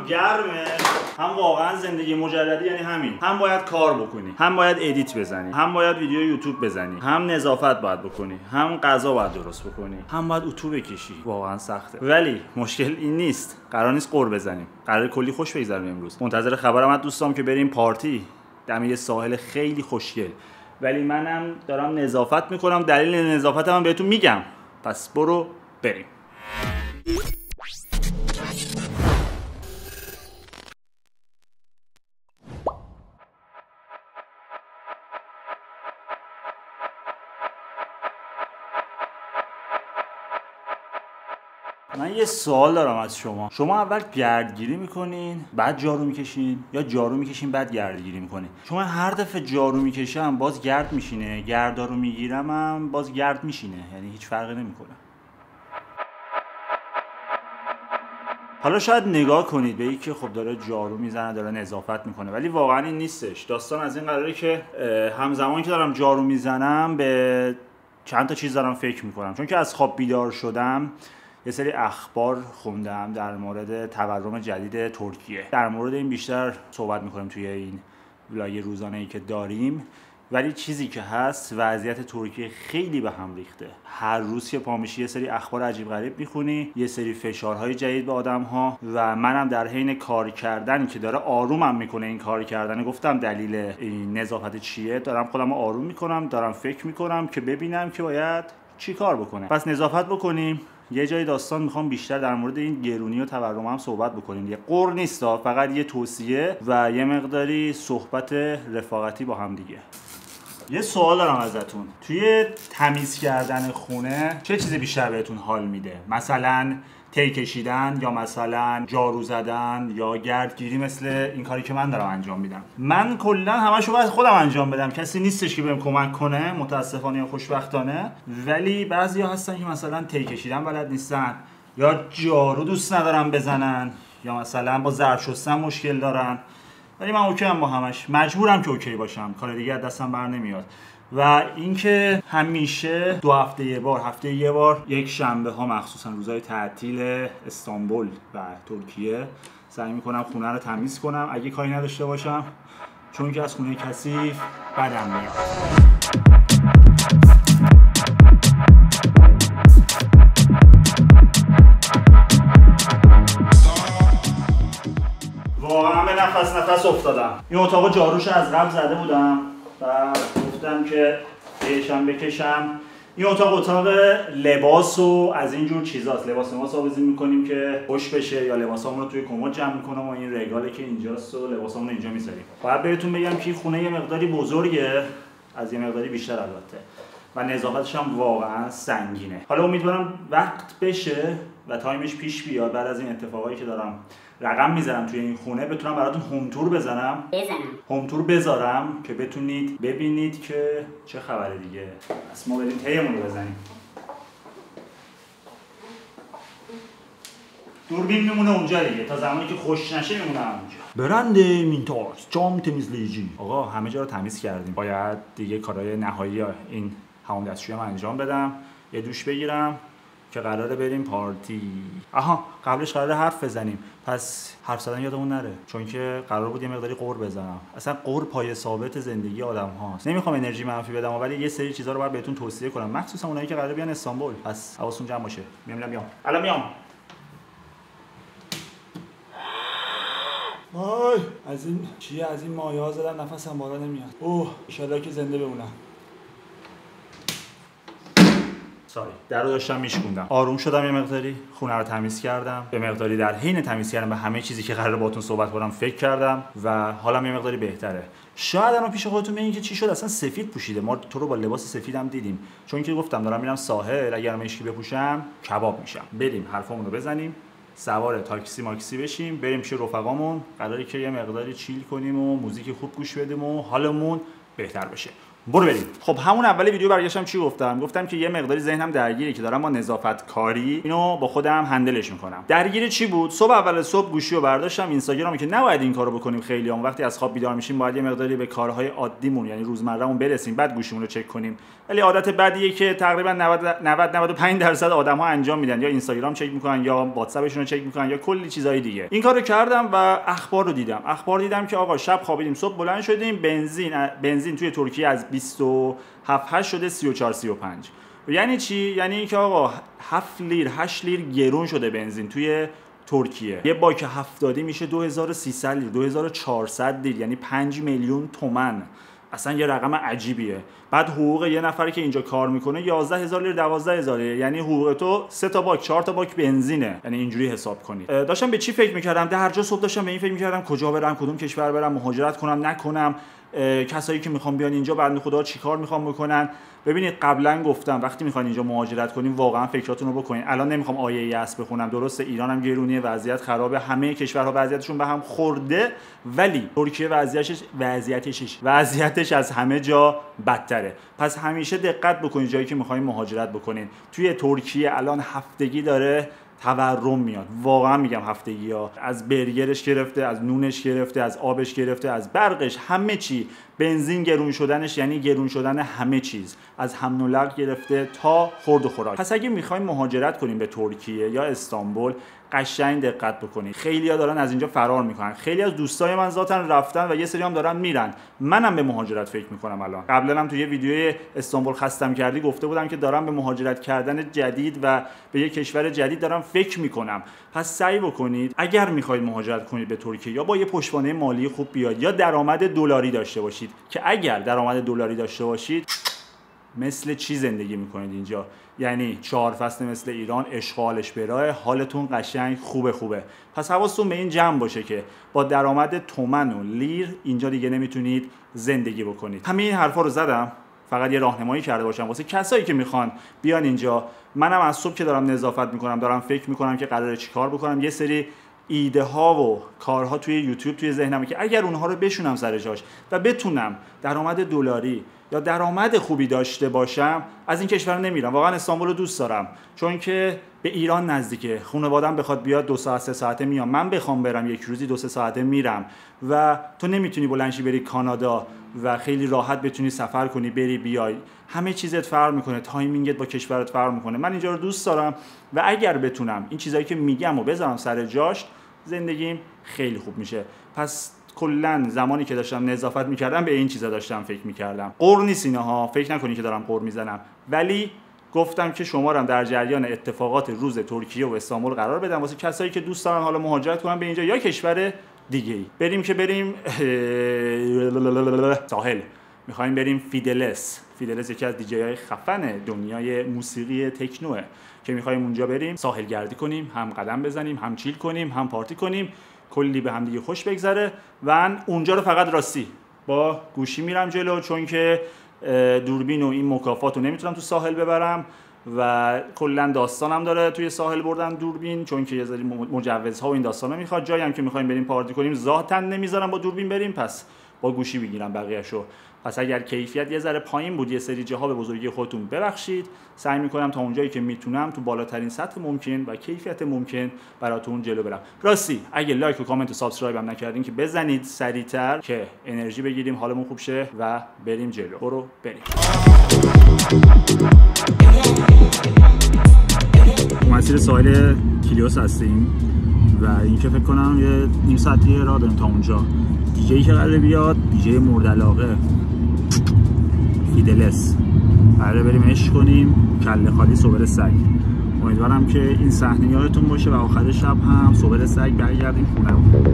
گرمه، هم واقعا زندگی مجردی یعنی همین. هم باید کار بکنی، هم باید ادیت بزنی، هم باید ویدیو یوتیوب بزنی، هم نظافت باید بکنی، هم غذا باید درست بکنی، هم باید اتو بکشی. واقعا سخته. ولی مشکل این نیست. قرار نیست قُر بزنیم. قرار کلی خوش بگذرونیم امروز. منتظر خبرم از دوستام که بریم پارتی دم یه ساحل خیلی خوشگل. ولی منم دارم نظافت میکنم. دلیل نظافتم هم بهتون میگم. پس برو بریم. من یه سوال دارم از شما اول گردگیری میکنین بعد جارو میکشین یا جارو میکشین بعد گردگیری میکنین؟ چون هر دفعه جارو میکشم باز گرد میشینه، گردا رو میگیرم هم باز گرد میشینه، یعنی هیچ فرقی نمیکنه. حالا شاید نگاه کنید به اینکه خب داره جارو میزنه، داره نظافت میکنه، ولی واقعا این نیستش. داستان از این قراره که همزمان که دارم جارو میزنم به چند تا چیز دارم فکر میکنم. چون که از خواب بیدار شدم یه سری اخبار خوندم در مورد تورم جدید ترکیه. در مورد این بیشتر صحبت میکنیم توی این ولاگ روزانه‌ای که داریم. ولی چیزی که هست، وضعیت ترکیه خیلی به هم ریخته. هر روز که پا میشی یه سری اخبار عجیب غریب میخونی، یه سری فشارهای جدید به آدم‌ها، و منم در حین کار کردن که داره آرومم میکنه این کار کردن، گفتم دلیل این نظافت چیه، دارم خودم آروم میکنم، دارم فکر میکنم که ببینم که باید چی کار بکنم. پس نظافت بکنیم. یه جای داستان میخوام بیشتر در مورد این گرونی و تورم هم صحبت بکنیم. یه قُر نیست، فقط یه توصیه و یه مقداری صحبت رفاقتی با هم دیگه. یه سوال دارم ازتون. توی تمیز کردن خونه چه چیزی بیشتر بهتون حال میده؟ مثلا تی کشیدن، یا مثلا جارو زدن، یا گردگیری مثل این کاری که من دارم انجام میدم؟ من کلا همشو باید خودم انجام بدم، کسی نیستش که بهم کمک کنه، متاسفانه یا خوشبختانه. ولی بعضیا هستن که مثلا تی کشیدن بلد نیستن، یا جارو دوست ندارن بزنن، یا مثلا با ظرف شستن مشکل دارن. ولی من اوکی ام با همش، مجبورم که اوکی باشم، کار دیگه از دستم بر نمیاد. و اینکه همیشه 2 هفته یه بار، هفته یه بار، یک شنبه ها مخصوصا روزهای تعطیل استانبول و ترکیه، سعی میکنم خونه رو تمیز کنم اگه کاری نداشته باشم، چون که از خونه کثیف بدم میاد. واقعا به نفس افتادم. این اتاق جاروش از قبل زده بودم و گفتم که بهشم بکشم. این اتاق لباس و از اینجور چیزاست. لباس آویزون میکنیم که خوش بشه، یا لباسامون رو توی کمد جمع میکنم و این رگاله که اینجاست و لباسامون رو اینجا میذاریم. باید بهتون بگم که خونه یه مقداری بزرگه، از یه مقداری بیشتر البته، و نظافتش هم واقعا سنگینه. حالا امیدوارم وقت بشه و تایمش پیش بیاد، بعد از این اتفاقایی که دارم رقم میذارم توی این خونه، بتونم براتون هوم تور هوم تور بذارم که بتونید ببینید که چه خبره دیگه. پس ما بریم تیمون رو بزنیم. دوربین میمونه اونجا دیگه، تا زمانی که خوش نشه میمونه اونجا. برنده مینتاکس جام تمیزلیجی. آقا همه جا رو تمیز کردیم، باید دیگه کارهای نهایی این همون دستشویی هم انجام بدم، یه دوش بگیرم که قراره بریم پارتی. آها قبلش قراره حرف بزنیم، پس حرف زدن یادمون نره، چون که قرار بود یه مقداری قُر بزنم. اصلا قُر پایه ثابت زندگی آدم هاست. نمیخوام انرژی منفی بدم، ولی یه سری چیزا رو باید بهتون توصیه کنم، مخصوصا اونایی که قراره بیان استانبول. پس حواستون جمع باشه. میام الان میام. وای از این چیه، از این مایه‌ها زدم نفسم بالا نمیاد. اوه ان شاءالله که زنده بمونم. ساری در رو داشتم میشکوندم. آروم شدم، یه مقداری خونه رو تمیز کردم، به مقداری در حین تمیز کردن به همه چیزی که قراره باهاتون صحبت کنم فکر کردم و حالم یه مقداری بهتره. شاید الان پیش خودتون بگین که چی شد، اصلا سفید پوشیده، ما تو رو با لباس سفیدم دیدیم، چون که گفتم دارم میرم ساحل، اگر مشکی بپوشم کباب میشم. بریم حرفامون رو بزنیم، سوار تاکسی ماکسی بشیم، بریم پیش رفقامون، قراره که یه مقداری چیل کنیم و موزیک خوب گوش بدیم و حالمون بهتر بشه. برو بریم. خب همون اول ویدیو برگشتم چی گفتم که یه مقداری ذهنم درگیره که دارم با نظافت کاری اینو با خودم هندلش میکنم. درگیر چی بود؟ صبح اول صبح گوشی رو برداشتم اینستاگرامی که نباید این کارو بکنیم، خیلی هم وقتی از خواب بیدار میشیم باید یه مقداری به کارهای عادیمون یعنی روزمرهمون برسیم بعد گوشیمون رو چک کنیم. ولی عادت بدیه که تقریبا 90-95% آدم‌ها انجام میدن، یا اینستاگرام چک میکنن یا واتساپشون رو چک میکنن یا کلی چیزای دیگه. این کارو کردم و اخبار رو دیدم که آقا شب خوابیدیم صبح بلند شدیم بنزین توی ترکیه از 27 شده 34 35. یعنی چی؟ یعنی اینکه آقا 7 لیر 8 لیر گرون شده بنزین توی ترکیه. یه باک 70 میشه 2300 لیر 2400 لیر، یعنی 5 میلیون تومان. اصلا یه رقم عجیبیه. بعد حقوق یه نفری که اینجا کار میکنه 11000 لیر 12000 لیر، یعنی حقوق تو 3 تا باک 4 تا باک بنزینه. یعنی اینجوری حساب کنید. داشتم به چی فکر میکردم؟ در جا صبح داشتم به این فکر میکردم کجا برم، کدوم کشور برم، مهاجرت کنم نکنم، کسایی که میخوام بیان اینجا بنده خدا چیکار میخوام بکنن. ببینید قبلا گفتم وقتی میخواین اینجا مهاجرت کنین واقعا فکراتون رو بکنین. الان نمیخوام آیه یأس بخونم، درسته ایران هم گرونیه، وضعیت خرابه، همه کشورها وضعیتشون به هم خورده، ولی ترکیه وضعیتش از همه جا بدتره. پس همیشه دقت بکنید جایی که میخواین مهاجرت بکنین. توی ترکیه الان هفتگی داره تورم میاد، واقعا میگم هفتگی ها، از برگرش گرفته، از نونش گرفته، از آبش گرفته، از برقش، همه چی. بنزین گرون شدنش یعنی گرون شدن همه چیز، از حمل و نقل گرفته تا خورد و خوراک. پس اگه میخوایم مهاجرت کنیم به ترکیه یا استانبول قشنگ دقت بکنید. خیلی‌ها دارن از اینجا فرار میکنن. خیلی از دوستای من ذاتاً رفتن و یه سری هم دارن میرن. منم به مهاجرت فکر میکنم الان. قبلا هم توی یه ویدیوی استانبول خستم کردی گفته بودم که دارم به مهاجرت کردن جدید و به یک کشور جدید دارم فکر میکنم. پس سعی بکنید اگر میخواید مهاجرت کنید به ترکیه یا با یه پشتوانه مالی خوب بیاد یا درآمد دلاری داشته باشید، که اگر درآمد دلاری داشته باشید مثل چی زندگی میکنید اینجا، یعنی 4 فصل مثل ایران، اشغالش برای حالتون قشنگ خوبه. پس حواستون به این جمع باشه که با درآمد تومن و لیر اینجا دیگه نمیتونید زندگی بکنید. همین این حرفا رو زدم فقط یه راهنمایی کرده باشم واسه کسایی که میخوان بیان اینجا. منم از صبح که دارم نظافت میکنم دارم فکر میکنم که قراره چیکار بکنم. یه سری ایده ها و کارها توی یوتیوب توی ذهنمه که اگر اونها رو بشونم سر جاش و بتونم درآمد دلاری یا درآمد خوبی داشته باشم، از این کشور نمیرم. واقعا استانبول رو دوست دارم چون که به ایران نزدیکه. خانواده‌ام بخواد بیاد 2 ساعت 3 ساعته میام، من بخوام برم یک روزی 2-3 ساعته میرم. و تو نمیتونی بلنشی بری کانادا و خیلی راحت بتونی سفر کنی بری بیای. همه چیزت فرق میکنه، تایمینگت با کشورت فرق میکنه. من اینجا رو دوست دارم و اگر بتونم این چیزایی که میگم و بذارم سر جاش، زندگیم خیلی خوب میشه. پس کلا زمانی که داشتم نظافت میکردم به این چیزا داشتم فکر میکردم. قر نیست اینها، فکر نکنید که دارم قر میزنم، ولی گفتم که شما رو در جریان اتفاقات روز ترکیه و استانبول قرار بدم واسه کسایی که دوست دارن حالا مهاجرت کنن به اینجا یا کشور دیگه‌ای. بریم ساحل. میخوایم بریم فیدلس یکی از دیجی‌های خفن دنیای موسیقی تکنوه که میخوایم اونجا بریم ساحل گردی کنیم، هم قدم بزنیم، هم چیل کنیم، هم پارتی کنیم، کلی به هم دیگه خوش بگذره. و اونجا رو فقط راستی با گوشی میرم جلو چون که دوربین و این مکافات رو نمیتونم تو ساحل ببرم و کلا داستانم داره توی ساحل بردن دوربین، چون که یه سری مجوزها و این داستانا میخواد. جایی هم که میخوایم بریم پارتی کنیم ذاتاً نمیذارم با دوربین بریم، پس با گوشی بگیرم بقیه‌شو. پس اگر کیفیت یه ذره پایین بود یه سری جاها به بزرگی خودتون ببخشید. سعی میکنم تا اونجایی که میتونم تو بالاترین سطح ممکن و کیفیت ممکن براتون جلو برم. راستی اگه لایک و کامنت و سابسکرایب هم نکردین که بزنید سریعتر که انرژی بگیریم، حالمون خوب شه و بریم جلو. برو بریم. مسیر ساحل کیلیوس هستیم و این که فکر کنم یه نیم ساعتی راه داریم تا اونجا. دیجی که قراره بیاد دیجی مورد علاقه فیدلس، قراره بریم عشق کنیم کله خالی صبر سگ. امیدوارم که این صحنه یادتون باشه و آخر شب هم صبر سگ برگردیم خونه.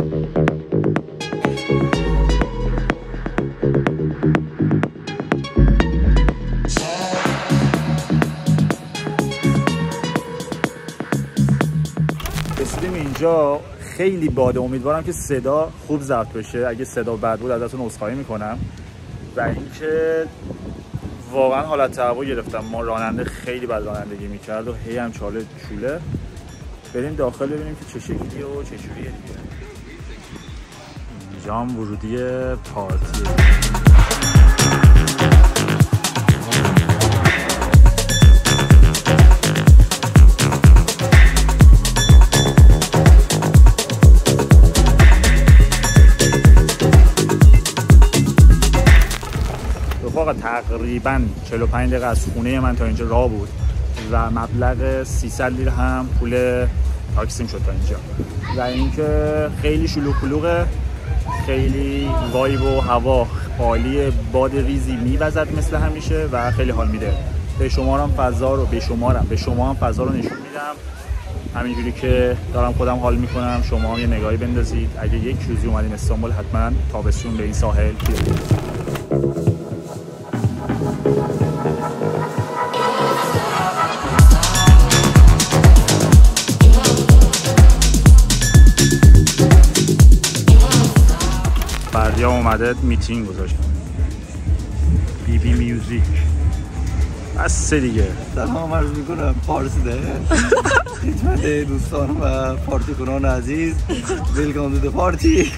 رسیدیم اینجا، خیلی باده. امیدوارم که صدا خوب ضبط بشه. اگه صدا بد بود ازتون عذرخواهی میکنم. و اینکه واقعا حالت تهوع گرفتم. ما راننده خیلی بد رانندگی میکرد و هی هم چاله چوله. بریم داخل ببینیم که چه شکلیه و چه جوریه دیگه. اینجا هم ورودی پارتیه. تقریبا 45 دقیقه از خونه من تا اینجا راه بود و مبلغ 300 لیره هم پول تاکسیم شد تا اینجا و اینکه خیلی شلوغ پلوغه، خیلی وایب و هوا عالی، باد ریزی میوزد مثل همیشه و خیلی حال میده. به شما هم فضا رو به شما هم فضا رو نشون میدم همینجوری که دارم خودم حال میکنم. شما هم یه نگاهی بندازید، اگه یک روزی اومدین استانبول حتما تابستون به این ساحل بیایید. بردیا اومده میتینگ گذاشتن بی میوزیک بس دیگه. سلام عرض میکنم پارس ده خدمت دوستان و پارتی کنان عزیز. ویلکام تو پارتی.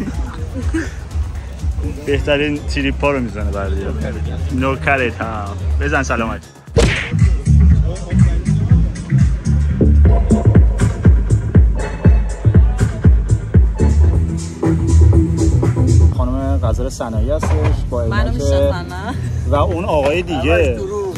بهترین تریپا رو میزنه بردیا. نوکرت ها بزن سلامت. خانم غزال صنایعی هستش با منو و اون آقای دیگه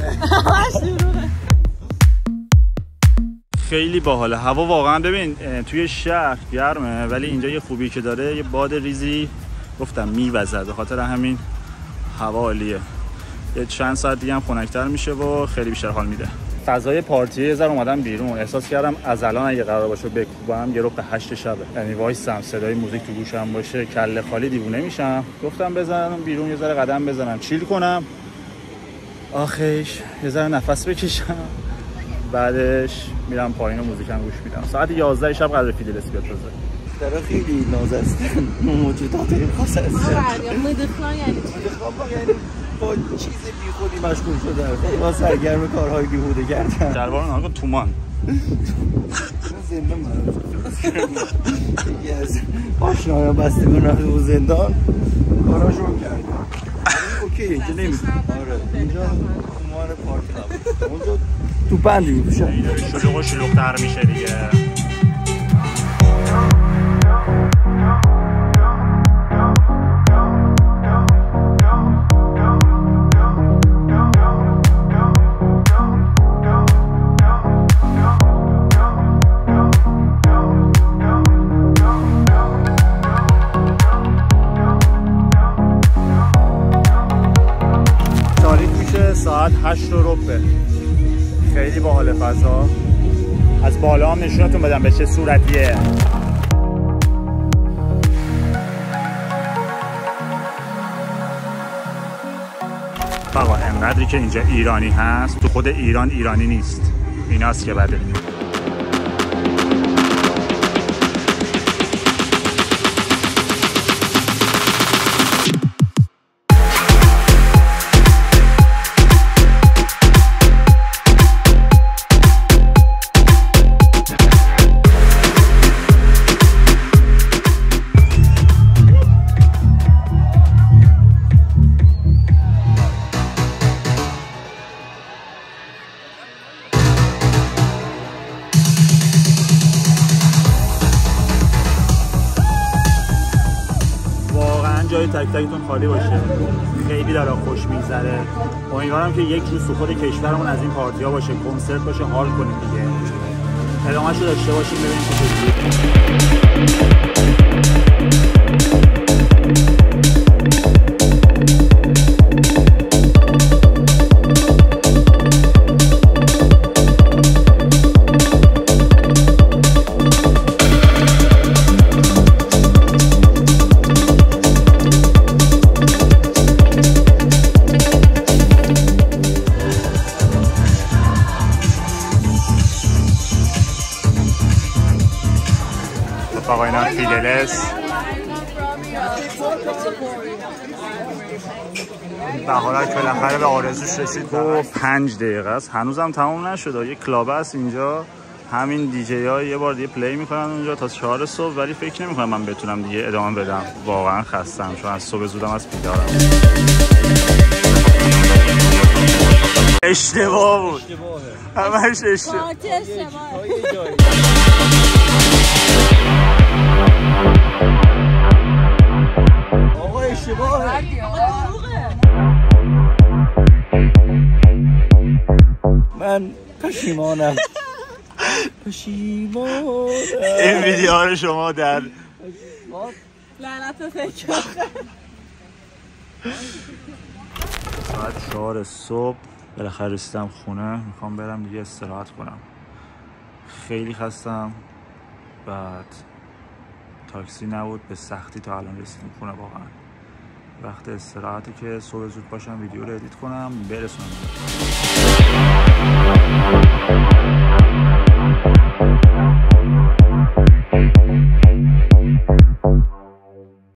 خیلی باحاله. هوا واقعا ببین توی شهر گرمه ولی اینجا یه خوبی که داره یه باد ریزی گفتم میوزد، به خاطر همین هوا عالیه. یه چند ساعت دیگه هم خنک‌تر میشه و خیلی بیشتر حال میده. فضای پارتی یه ذره اومدم بیرون، احساس کردم از الان اگه قرار باشه بکوبم یه رو به 8 شبه، یعنی وایسم صدای موزیک تو گوشم باشه کله خالی دیوونه میشم. گفتم بزنم بیرون یه ذره قدم بزنم، چیل کنم، آخیش یه ذره نفس بکشم، بعدش میرم پایین و موزیکم گوش میدم. ساعت 11 شب قرار فیدلس بیاد تازه. داره خیلی ناز است موجودات خاص است. مدخلان یعنی با چیز بی خودی مشغول شده، خیلی سرگرم کارهای بیهوده گردن. درباره ناگه تومان زنده من یکی از آشنایان بستگان رفته بود زندان، کاراشو کرد. اوکی اینجا نمیتونه. آره اینجا تومان پارتی نبود، اونجا تو بندی میپوشن. شلوغ و شلوغ‌تر میشه دیگه. ساعت 8 و ربع. خیلی باحال فضا. از بالا هم نشونتون بدم به چه صورتیه. بابا انقدری که اینجا ایرانی هست تو خود ایران ایرانی نیست، ایناست که بده. جای تک تکتون خالی باشه، خیلی داره خوش میگذره. امیدوارم که یک روز تو خود کشورمون از این پارتی‌ها باشه، کنسرت باشه، حال کنیم دیگه. ادامه‌شو داشته باشیم ببینیم چه آقا اینا فیدلس بهارک بالاخره به آرزوش رسید و 5 دقیقه است هنوزم تمام نشده. یه کلاب است اینجا، همین دیجی ها یه بار دیگه پلی میکنن اونجا تا 4 صبح، ولی فکر نمیکنم من بتونم دیگه ادامه بدم. واقعا خستم چون از صبح زودم از بیدارم. اشتباه بود، همش اشتباه. آقا اشتباهه. من پشیمانم. پشیمانم. این ویدیو رو شما در لعنت فکر ساعت 4 صبح بالاخره رسیدم خونه. میخوام برم دیگه استراحت کنم. خیلی خستم. بعد تاکسی نبود، به سختی تا الان رسیدیم خونه. واقعا وقت استراحتی که صبح زود باشم ویدیو رو ادیت کنم برسونم.